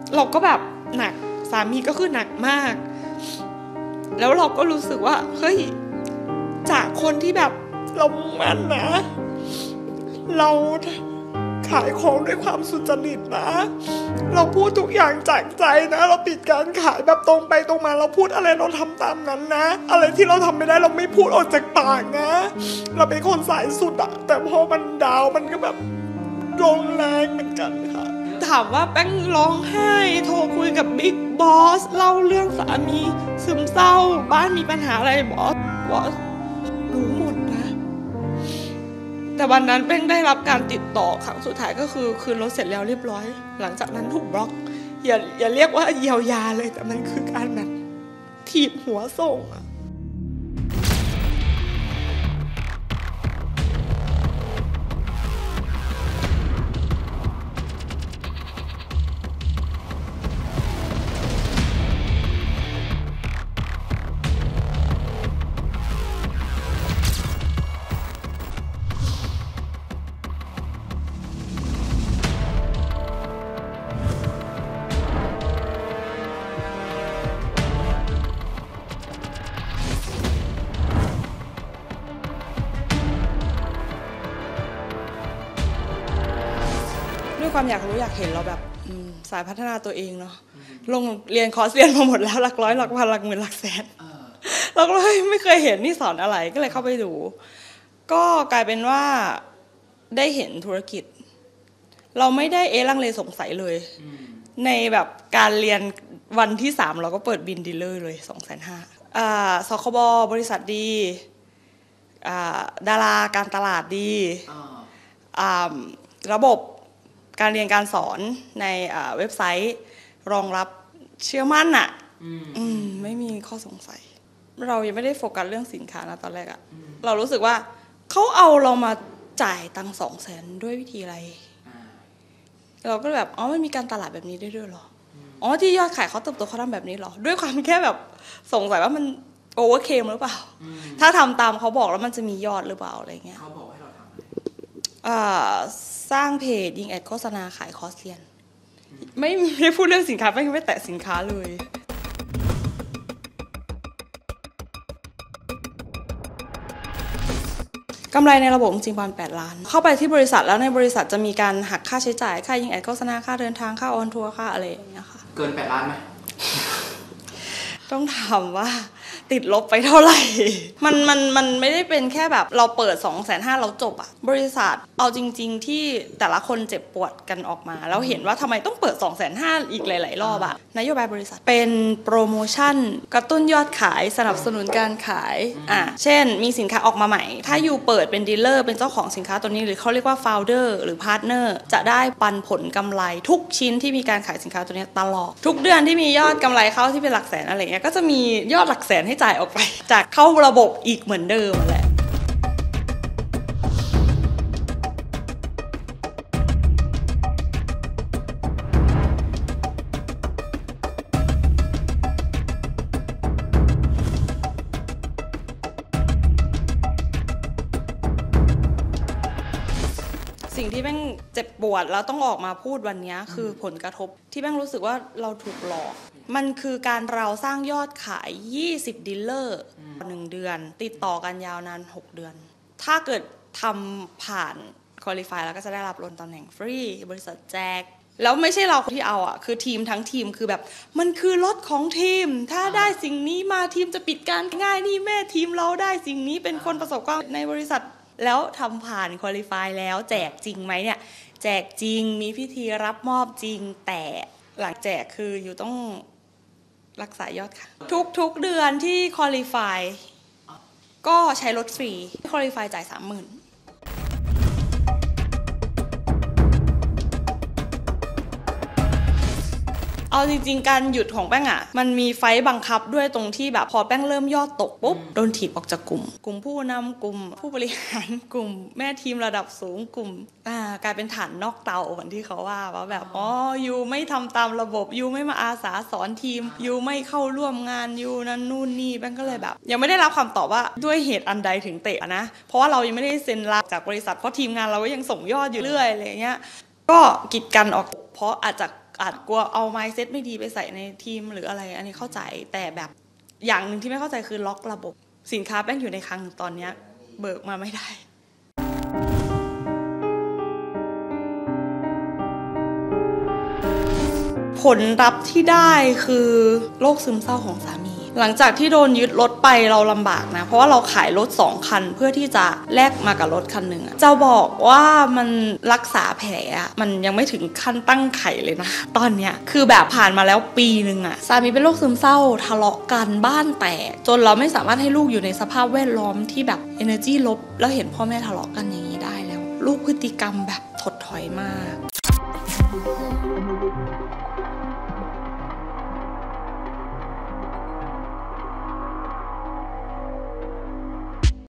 เราก็แบบหนักสามีก็คือหนักมากแล้วเราก็รู้สึกว่าเฮ้ยจากคนที่แบบเรามันนะเราขายของด้วยความสุจริตนะเราพูดทุกอย่างจากใจนะเราปิดการขายแบบตรงไปตรงมาเราพูดอะไรเราทำตามนั้นนะอะไรที่เราทำไม่ได้เราไม่พูดออกจากปากนะเราเป็นคนสายสุดอะแต่พอมันดาวมันก็แบบลงแรงเหมือนกันค่ะถามว่าแป้งร้องไห้โทรคุยกับบิ๊กบอสเล่าเรื่องสามีซึมเศร้าบ้านมีปัญหาอะไรบอสรู้หมดนะแต่วันนั้นแป้งได้รับการติดต่อครั้งสุดท้ายก็คือคืนรถเสร็จแล้วเรียบร้อยหลังจากนั้นถูกบล็อกอย่าเรียกว่าเยียวยาเลยแต่มันคือการแบบถีบหัวส่งอะด้วยความอยากรู้อยากเห็นเราแบบสายพัฒนาตัวเองเนาะลงเรียนคอร์สเรียนมาหมดแล้วหลักร้อยหลักพันหลักหมื่นหลักแสนเราก็เลยไม่เคยเห็นนี่สอนอะไรก็เลยเข้าไปดูก็กลายเป็นว่าได้เห็นธุรกิจเราไม่ได้ลังเลสงสัยเลยในแบบการเรียนวันที่3เราก็เปิดบินดีลเลอร์เลย 250,000 สคบบริษัทดีดาราการตลาดดีระบบการเรียนการสอนในเว็บไซต์รองรับเชื่อมั่นอ่ะไม่มีข้อสงสัยเรายังไม่ได้โฟกัสเรื่องสินค้านะตอนแรกอะเรารู้สึกว่าเขาเอาเรามาจ่ายตังค์200,000ด้วยวิธีอะไรเราก็แบบมันมีการตลาดแบบนี้ได้ด้วยเหรอที่ยอดขายเขาเติบโตเขาทำแบบนี้เหรอด้วยความแค่แบบสงสัยว่ามันโอเวอร์เคมหรือเปล่าถ้าทำตามเขาบอกแล้วมันจะมียอดหรือเปล่าอะไรเงี้ยเขาบอกให้เราทำสร้างเพจยิงแอดโฆษณาขายคอร์สเรียนไม่ได้พูดเรื่องสินค้าไม่แตะสินค้าเลยกำไรในระบบจริงๆประมาณ8 ล้านเข้าไปที่บริษัทแล้วในบริษัทจะมีการหักค่าใช้จ่ายค่ายิงแอดโฆษณาค่าเดินทางค่าออนทัวร์ค่าอะไรอย่างเงี้ยค่ะเกิน8 ล้านไหมต้องถามว่าติดลบไปเท่าไหร่มันไม่ได้เป็นแค่แบบเราเปิด 250,000 เราจบอะบริษัทเอาจริงๆที่แต่ละคนเจ็บปวดกันออกมาแล้วเห็นว่าทำไมต้องเปิด 250,000 อีกหลายๆรอบอะนโยบายบริษัทเป็นโปรโมชั่นกระตุ้นยอดขายสนับสนุนการขายเช่นมีสินค้าออกมาใหม่ถ้าอยู่เปิดเป็นดีลเลอร์เป็นเจ้าของสินค้าตัวนี้หรือเขาเรียกว่าโฟลเดอร์หรือพาร์ทเนอร์จะได้ปันผลกำไรทุกชิ้นที่มีการขายสินค้าตัวนี้ตลอดทุกเดือนที่มียอดกำไรเข้าที่เป็นหลักแสนอะไรเงี้ยก็จะมียอดหลักแสนให้จ่ายออกไปจากเข้าระบบอีกเหมือนเดิมแหละสิ่งที่แม่งเจ็บปวดแล้วต้องออกมาพูดวันนี้คือผลกระทบที่แม่งรู้สึกว่าเราถูกหลอกมันคือการเราสร้างยอดขาย20ดีลเลอร์1 เดือนติดต่อกันยาวนาน6 เดือนถ้าเกิดทำผ่านควอลิฟายแล้วก็จะได้รับลดตำแหน่งฟรีบริษัทแจกแล้วไม่ใช่เราที่เอาคือทีมทั้งทีมคือแบบมันคือรถของทีมถ้าได้สิ่งนี้มาทีมจะปิดการง่ายนี่แม่ทีมเราได้สิ่งนี้เป็นคนประสบความสำเร็จในบริษัทแล้วทำผ่านควอลิฟายแล้วแจกจริงไหมเนี่ยแจกจริงมีพิธีรับมอบจริงแต่หลังแจกคืออยู่ต้องรักษายอดค่ะทุกเดือนที่ควอลิฟายก็ใช้รถฟรีควอลิฟายจ่าย 30,000เอาจริงๆการหยุดของแป้งมันมีไฟบังคับด้วยตรงที่แบบพอแป้งเริ่มยอดตกปุ๊บโดนถีบออกจากกลุ่มผู้นำกลุ่มผู้บริหารกลุ่มแม่ทีมระดับสูงกลุ่มกลายเป็นฐานนอกเตาเหมือนที่เขาว่าแบบยูไม่ทำตามระบบยูไม่มาอาสาสอนทีมยูไม่เข้าร่วมงานยูนั่นนู่นนี่แป้งก็เลยแบบยังไม่ได้รับคำตอบว่าด้วยเหตุอันใดถึงเตะนะเพราะว่าเรายังไม่ได้เซ็นลาจากบริษัทเพราะทีมงานเราก็ยังส่งยอดอยู่เรื่อยอะไรเงี้ยก็กีดกันออกเพราะอาจจะอาจกลัวเอา mindset ไม่ดีไปใส่ในทีมหรืออะไรอันนี้เข้าใจแต่แบบอย่างหนึ่งที่ไม่เข้าใจคือล็อกระบบสินค้าแป้งอยู่ในคลังตอนนี้เบิกมาไม่ได้ผลลัพธ์ที่ได้คือโรคซึมเศร้าของสามีหลังจากที่โดนยึดรถไปเราลำบากนะเพราะว่าเราขายรถ2คันเพื่อที่จะแลกมากับรถคันหนึ่งจะบอกว่ามันรักษาแผลมันยังไม่ถึงขั้นตั้งไข่เลยนะตอนเนี้ยคือแบบผ่านมาแล้วปีนึงสามีเป็นโรคซึมเศร้าทะเลาะกันบ้านแตกจนเราไม่สามารถให้ลูกอยู่ในสภาพแวดล้อมที่แบบ energy ลบแล้วเห็นพ่อแม่ทะเลาะกันอย่างนี้ได้แล้วลูกพฤติกรรมแบบถดถอยมาก